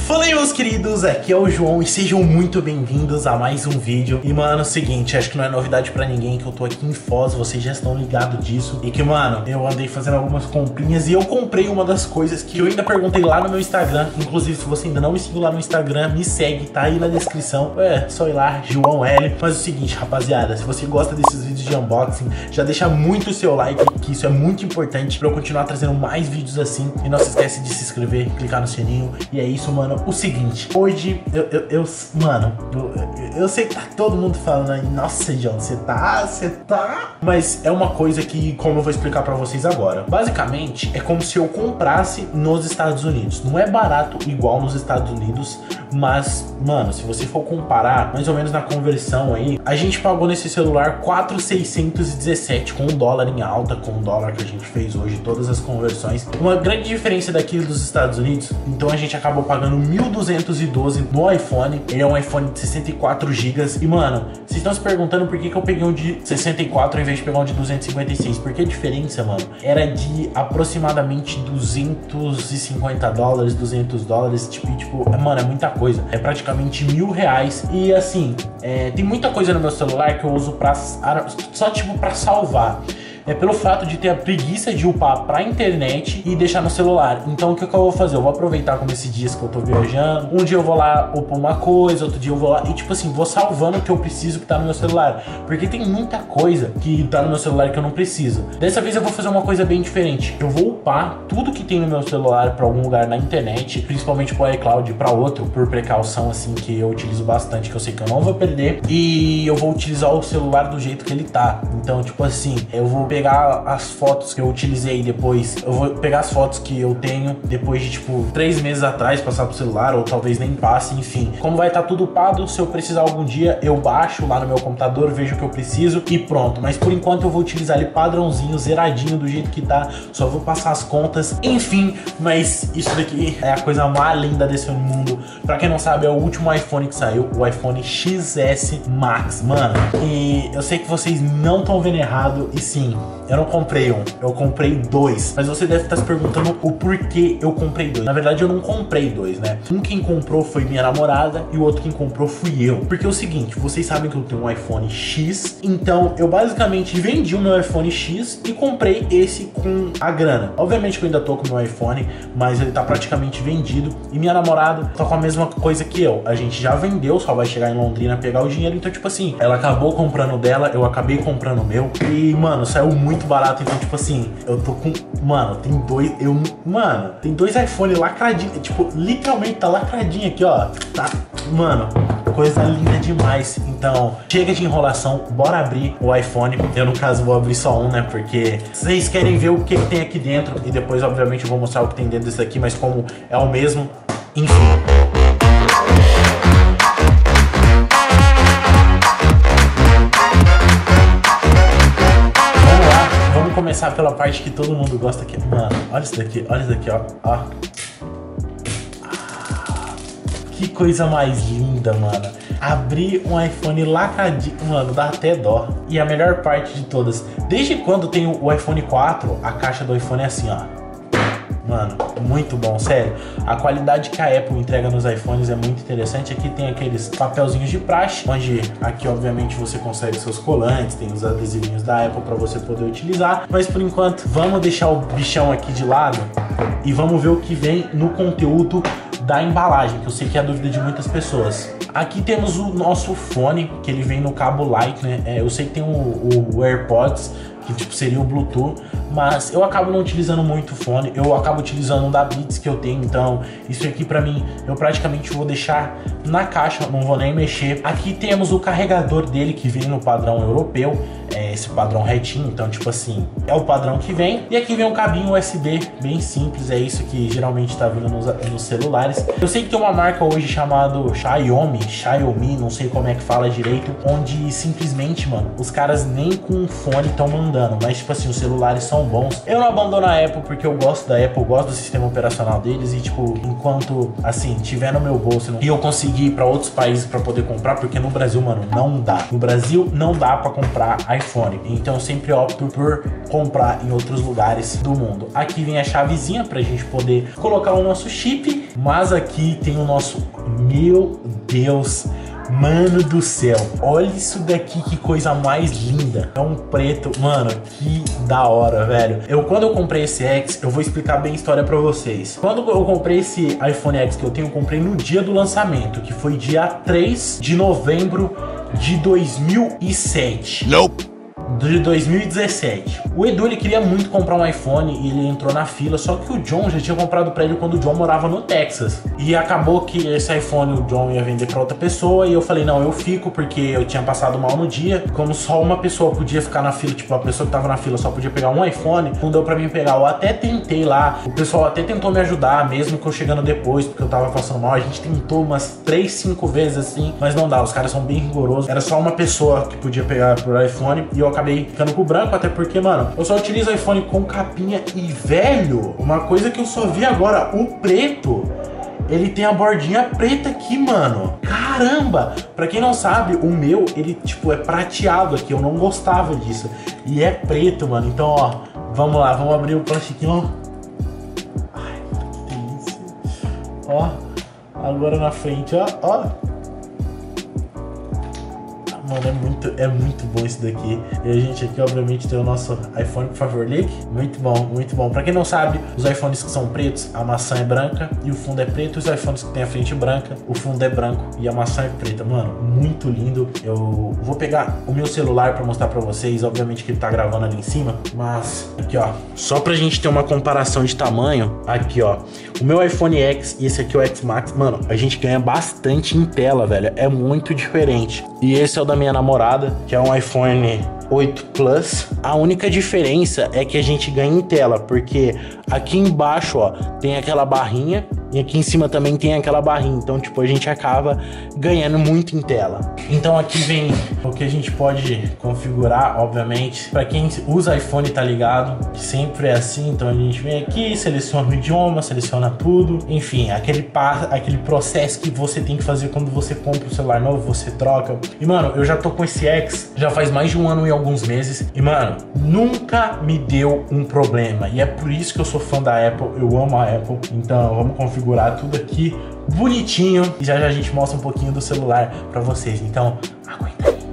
Fala aí, meus queridos, aqui é o João e sejam muito bem-vindos a mais um vídeo. E mano, é o seguinte, acho que não é novidade pra ninguém que eu tô aqui em Foz, vocês já estão ligados disso. E que mano, eu andei fazendo algumas comprinhas e eu comprei uma das coisas que eu ainda perguntei lá no meu Instagram. Inclusive, se você ainda não me seguiu lá no Instagram, me segue, tá aí na descrição. É só ir lá, João L. Mas é o seguinte, rapaziada, se você gosta desses vídeos de unboxing, já deixa muito o seu like, que isso é muito importante pra eu continuar trazendo mais vídeos assim. E não se esquece de se inscrever, clicar no sininho. E é isso, mano. O seguinte, hoje eu sei que tá todo mundo falando aí, nossa, João, você tá. Mas é uma coisa que, como eu vou explicar pra vocês agora, basicamente é como se eu comprasse nos Estados Unidos. Não é barato igual nos Estados Unidos, mas, mano, se você for comparar, mais ou menos na conversão aí, a gente pagou nesse celular 4.617 com o dólar em alta, com o dólar que a gente fez hoje, todas as conversões. Uma grande diferença daqui dos Estados Unidos, então a gente acabou pagando 1.212 no iPhone. Ele é um iPhone de 64 GB. E, mano, vocês estão se perguntando por que eu peguei um de 64 ao invés de pegar um de 256. Porque a diferença, mano, era de aproximadamente 250 dólares, 200 dólares. Tipo, mano, é muita coisa. É praticamente R$1.000. E, assim, tem muita coisa no meu celular que eu uso só, tipo, pra salvar. É pelo fato de ter a preguiça de upar pra internet e deixar no celular. Então o que eu vou fazer? Eu vou aproveitar como esses dias que eu tô viajando. Um dia eu vou lá upar uma coisa, outro dia eu vou lá e tipo assim, vou salvando o que eu preciso que tá no meu celular. Porque tem muita coisa que tá no meu celular que eu não preciso. Dessa vez eu vou fazer uma coisa bem diferente. Eu vou upar tudo que tem no meu celular pra algum lugar na internet, principalmente pro iCloud, pra outro, por precaução assim, que eu utilizo bastante, que eu sei que eu não vou perder. E eu vou utilizar o celular do jeito que ele tá. Então tipo assim, eu vou pegar as fotos que eu utilizei depois. Eu vou pegar as fotos que eu tenho depois de tipo 3 meses atrás, passar pro celular, ou talvez nem passe, enfim. Como vai estar tudo upado, se eu precisar algum dia, eu baixo lá no meu computador, vejo o que eu preciso e pronto. Mas por enquanto eu vou utilizar ele padrãozinho, zeradinho do jeito que tá. Só vou passar as contas, enfim. Mas isso daqui é a coisa mais linda desse mundo. Pra quem não sabe, é o último iPhone que saiu, o iPhone XS Max, mano. E eu sei que vocês não estão vendo errado, e sim, eu não comprei um, eu comprei 2. Mas você deve estar se perguntando o porquê eu comprei 2. Na verdade, eu não comprei 2, né? Um quem comprou foi minha namorada e o outro quem comprou fui eu. Porque é o seguinte, vocês sabem que eu tenho um iPhone X, então eu basicamente vendi o meu iPhone X e comprei esse com a grana. Obviamente que eu ainda tô com o meu iPhone, mas ele tá praticamente vendido. E minha namorada tá com a mesma coisa que eu. A gente já vendeu, só vai chegar em Londrina pegar o dinheiro. Então, tipo assim, ela acabou comprando o dela, eu acabei comprando o meu. E, mano, saiu muito barato. Então, tipo assim, eu tô com... Mano, tem dois... Mano, tem 2 iPhone lacradinho. Tipo, literalmente tá lacradinho aqui, ó. Tá... Mano, coisa linda demais. Então, chega de enrolação, bora abrir o iPhone. Eu, no caso, vou abrir só um, né? Porque vocês querem ver o que tem aqui dentro. E depois, obviamente, eu vou mostrar o que tem dentro desse aqui. Mas como é o mesmo, enfim. Começar pela parte que todo mundo gosta aqui. Mano, olha isso daqui, ó. Que coisa mais linda, mano. Abrir um iPhone lacradinho, mano, dá até dó. E a melhor parte de todas, desde quando tem o iPhone 4, a caixa do iPhone é assim, ó. Mano, muito bom, sério. A qualidade que a Apple entrega nos iPhones é muito interessante. Aqui tem aqueles papelzinhos de praxe, onde aqui obviamente você consegue seus colantes, tem os adesivinhos da Apple para você poder utilizar. Mas por enquanto, vamos deixar o bichão aqui de lado e vamos ver o que vem no conteúdo da embalagem, que eu sei que é a dúvida de muitas pessoas. Aqui temos o nosso fone, que ele vem no cabo Lightning, né? Eu sei que tem o AirPods, que tipo seria o Bluetooth, mas eu acabo não utilizando muito o fone, eu acabo utilizando um da Beats que eu tenho, então isso aqui pra mim, eu praticamente vou deixar na caixa, não vou nem mexer. Aqui temos o carregador dele, que vem no padrão europeu, esse padrão retinho, então tipo assim, é o padrão que vem. E aqui vem um cabinho USB, bem simples, é isso que geralmente tá vindo nos celulares. Eu sei que tem uma marca hoje chamada Xiaomi, não sei como é que fala direito, onde simplesmente, mano, os caras nem com fone estão mandando, mas tipo assim, os celulares são bons. Eu não abandono a Apple porque eu gosto da Apple, eu gosto do sistema operacional deles e tipo, enquanto assim, tiver no meu bolso e eu conseguir ir pra outros países pra poder comprar, porque no Brasil, mano, não dá. No Brasil não dá pra comprar iPhone. iPhone. Então eu sempre opto por comprar em outros lugares do mundo. Aqui vem a chavezinha pra gente poder colocar o nosso chip, mas aqui tem o nosso... Meu Deus, mano do céu, olha isso daqui, que coisa mais linda. É um preto, mano, que da hora, velho. Quando eu comprei esse X, eu vou explicar bem a história pra vocês. Quando eu comprei esse iPhone X que eu tenho, eu comprei no dia do lançamento, que foi dia 3 de novembro de 2007. Nope. De 2017. O Edu, ele queria muito comprar um iPhone e ele entrou na fila, só que o John já tinha comprado pra ele quando o John morava no Texas. E acabou que esse iPhone o John ia vender pra outra pessoa e eu falei, não, eu fico, porque eu tinha passado mal no dia. Como só uma pessoa podia ficar na fila, tipo, a pessoa que tava na fila só podia pegar um iPhone, não deu pra mim pegar. Eu até tentei lá, o pessoal até tentou me ajudar, mesmo que eu chegando depois, porque eu tava passando mal. A gente tentou umas 3, 5 vezes assim, mas não dá, os caras são bem rigorosos. Era só uma pessoa que podia pegar pro iPhone e eu acabei ficando com o branco, até porque, mano, eu só utilizo iPhone com capinha e, velho, uma coisa que eu só vi agora, o preto, ele tem a bordinha preta aqui, mano. Caramba! Pra quem não sabe, o meu, ele, tipo, é prateado aqui, eu não gostava disso. E é preto, mano, então, ó, vamos lá, vamos abrir o plastiquinho, ó. Ai, que delícia. Ó, agora na frente, ó, ó. Mano, é muito bom isso daqui. E a gente aqui, obviamente, tem o nosso iPhone, por favor, ligue. Muito bom, muito bom. Pra quem não sabe, os iPhones que são pretos, a maçã é branca e o fundo é preto. Os iPhones que tem a frente branca, o fundo é branco e a maçã é preta. Mano, muito lindo. Eu vou pegar o meu celular pra mostrar pra vocês. Obviamente que ele tá gravando ali em cima, mas aqui, ó, só pra gente ter uma comparação de tamanho. Aqui, ó, o meu iPhone X e esse aqui, o X Max, mano, a gente ganha bastante em tela, velho. É muito diferente. E esse é o da minha namorada, que é um iPhone 8 Plus. A única diferença é que a gente ganha em tela, porque aqui embaixo, ó, tem aquela barrinha e aqui em cima também tem aquela barrinha. Então, tipo, a gente acaba ganhando muito em tela. Então aqui vem o que a gente pode configurar, obviamente. Pra quem usa iPhone, tá ligado, que sempre é assim. Então a gente vem aqui, seleciona o idioma, seleciona tudo. Enfim, aquele processo que você tem que fazer quando você compra o celular novo, você troca. E, mano, eu já tô com esse X já faz mais de um ano e alguns meses. E, mano, nunca me deu um problema. E é por isso que eu sou fã da Apple. Eu amo a Apple. Então, vamos configurar tudo aqui bonitinho. E já já a gente mostra um pouquinho do celular pra vocês. Então, aguenta aí.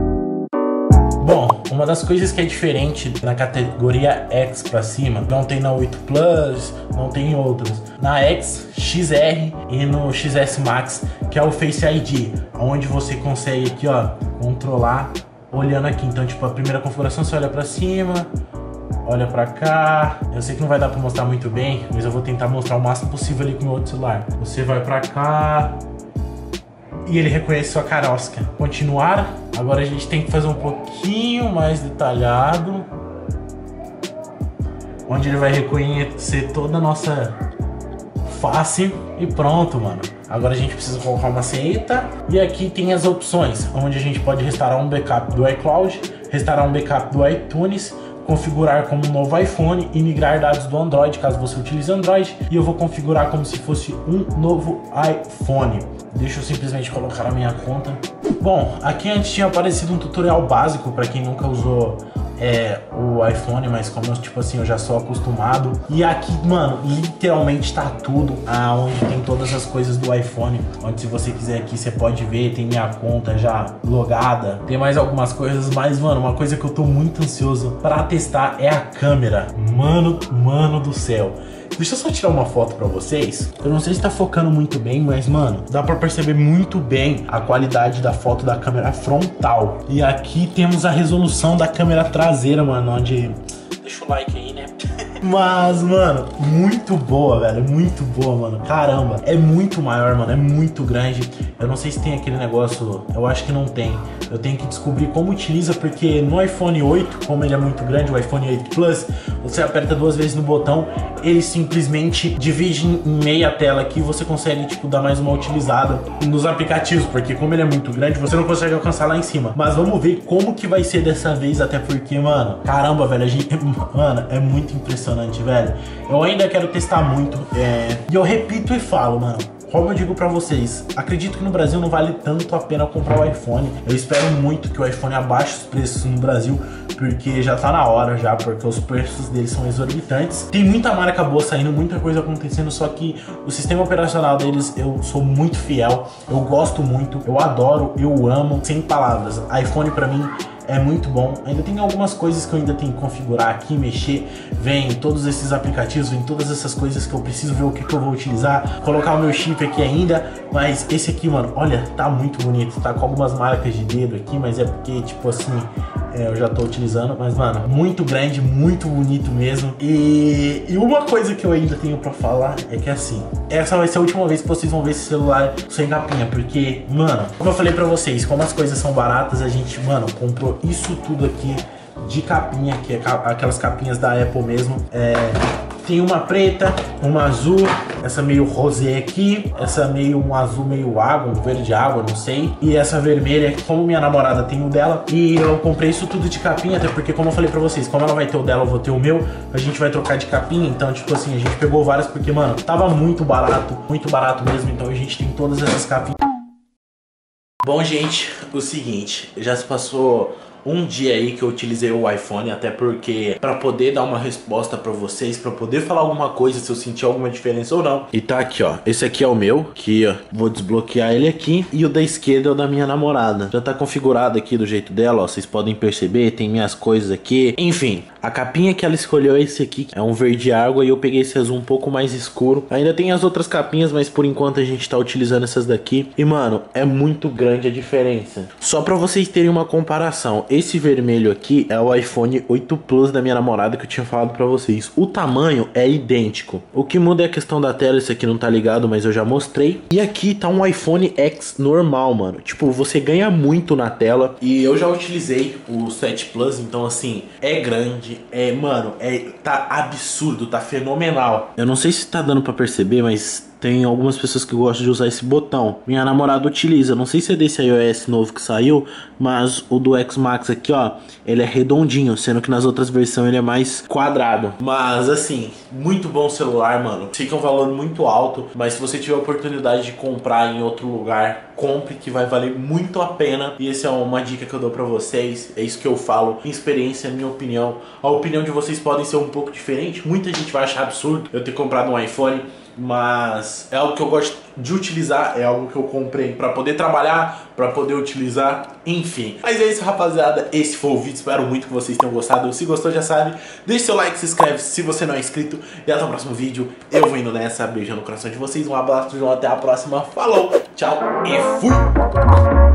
Bom, uma das coisas que é diferente na categoria X pra cima, não tem na 8 Plus, não tem em outras. Na X, XR e no XS Max, que é o Face ID, onde você consegue aqui, ó, controlar olhando aqui. Então, tipo, a primeira configuração você olha pra cima, olha pra cá. Eu sei que não vai dar pra mostrar muito bem, mas eu vou tentar mostrar o máximo possível ali com o meu outro celular. Você vai pra cá e ele reconhece sua carosca. Continuar. Agora a gente tem que fazer um pouquinho mais detalhado, onde ele vai reconhecer toda a nossa face e pronto, mano. Agora a gente precisa colocar uma seta e aqui tem as opções, onde a gente pode restaurar um backup do iCloud, restaurar um backup do iTunes, configurar como um novo iPhone e migrar dados do Android, caso você utilize Android, e eu vou configurar como se fosse um novo iPhone. Deixa eu simplesmente colocar a minha conta. Bom, aqui antes tinha aparecido um tutorial básico para quem nunca usou o iPhone, mas como tipo assim, eu já sou acostumado. E aqui, mano, literalmente tá tudo onde tem todas as coisas do iPhone, onde se você quiser aqui, você pode ver, tem minha conta já logada, tem mais algumas coisas, mas, mano, uma coisa que eu tô muito ansioso pra testar é a câmera. Mano do céu. Deixa eu só tirar uma foto pra vocês. Eu não sei se tá focando muito bem, mas, mano, dá pra perceber muito bem a qualidade da foto da câmera frontal. E aqui temos a resolução da câmera traseira, mano, onde... Deixa o like aí, né? Mas, mano, muito boa, velho. Muito boa, mano. Caramba, é muito maior, mano. É muito grande. Eu não sei se tem aquele negócio. Eu acho que não tem. Eu tenho que descobrir como utiliza, porque no iPhone 8, como ele é muito grande, o iPhone 8 Plus, você aperta 2 vezes no botão, ele simplesmente divide em meia tela aqui e você consegue, tipo, dar mais uma utilizada nos aplicativos, porque como ele é muito grande, você não consegue alcançar lá em cima. Mas vamos ver como que vai ser dessa vez, até porque, mano, caramba, velho, mano, é muito impressionante, velho. Eu ainda quero testar muito, e eu repito e falo, mano, como eu digo pra vocês, acredito que no Brasil não vale tanto a pena comprar o iPhone. Eu espero muito que o iPhone abaixe os preços no Brasil, porque já tá na hora já, porque os preços deles são exorbitantes. Tem muita marca boa saindo, muita coisa acontecendo, só que o sistema operacional deles eu sou muito fiel, eu gosto muito, eu adoro, eu amo, sem palavras. iPhone pra mim é muito bom. Ainda tem algumas coisas que eu ainda tenho que configurar aqui, mexer. Vem todos esses aplicativos, vem todas essas coisas que eu preciso ver o que eu vou utilizar, colocar o meu chip aqui ainda. Mas esse aqui, mano, olha, tá muito bonito. Tá com algumas marcas de dedo aqui, mas é porque, tipo assim, eu já tô utilizando. Mas, mano, muito grande, muito bonito mesmo. E uma coisa que eu ainda tenho pra falar é que, assim, essa vai ser a última vez que vocês vão ver esse celular sem capinha. Porque, mano, como eu falei pra vocês, como as coisas são baratas, a gente, mano, comprou isso tudo aqui de capinha, que é aquelas capinhas da Apple mesmo. Tem uma preta, uma azul, essa meio rosé aqui, essa meio um azul meio água, um verde água, não sei. E essa vermelha, como minha namorada tem o dela. E eu comprei isso tudo de capinha, até porque, como eu falei pra vocês, como ela vai ter o dela, eu vou ter o meu. A gente vai trocar de capinha, então, tipo assim, a gente pegou várias porque, mano, tava muito barato mesmo. Então a gente tem todas essas capinhas. Bom, gente, o seguinte, já se passou um dia aí que eu utilizei o iPhone, até porque pra poder dar uma resposta pra vocês, pra poder falar alguma coisa, se eu sentir alguma diferença ou não. E tá aqui, ó, esse aqui é o meu, que ó, vou desbloquear ele aqui, e o da esquerda é o da minha namorada. Já tá configurado aqui do jeito dela, ó, vocês podem perceber, tem minhas coisas aqui. Enfim, a capinha que ela escolheu é esse aqui, é um verde água, e eu peguei esse azul um pouco mais escuro. Ainda tem as outras capinhas, mas por enquanto a gente tá utilizando essas daqui. E mano, é muito grande a diferença. Só pra vocês terem uma comparação, esse vermelho aqui é o iPhone 8 Plus da minha namorada, que eu tinha falado pra vocês. O tamanho é idêntico. O que muda é a questão da tela, esse aqui não tá ligado, mas eu já mostrei. E aqui tá um iPhone X normal, mano. Tipo, você ganha muito na tela. E eu já utilizei o 7 Plus, então assim, é grande. Mano, tá absurdo, tá fenomenal. Eu não sei se tá dando pra perceber, mas tem algumas pessoas que gostam de usar esse botão. Minha namorada utiliza, não sei se é desse iOS novo que saiu, mas o do X Max aqui, ó, ele é redondinho, sendo que nas outras versões ele é mais quadrado. Mas assim, muito bom celular, mano. Sei que é um valor muito alto, mas se você tiver a oportunidade de comprar em outro lugar, compre, que vai valer muito a pena. E essa é uma dica que eu dou pra vocês, é isso que eu falo, minha experiência, minha opinião. A opinião de vocês pode ser um pouco diferente, muita gente vai achar absurdo eu ter comprado um iPhone, mas é algo que eu gosto de utilizar, é algo que eu comprei pra poder trabalhar, pra poder utilizar, enfim. Mas é isso, rapaziada, esse foi o vídeo, espero muito que vocês tenham gostado. Se gostou, já sabe, deixe seu like, se inscreve se você não é inscrito, e até o próximo vídeo. Eu vou indo nessa, beijando no coração de vocês, um abraço, João, até a próxima, falou, tchau e fui!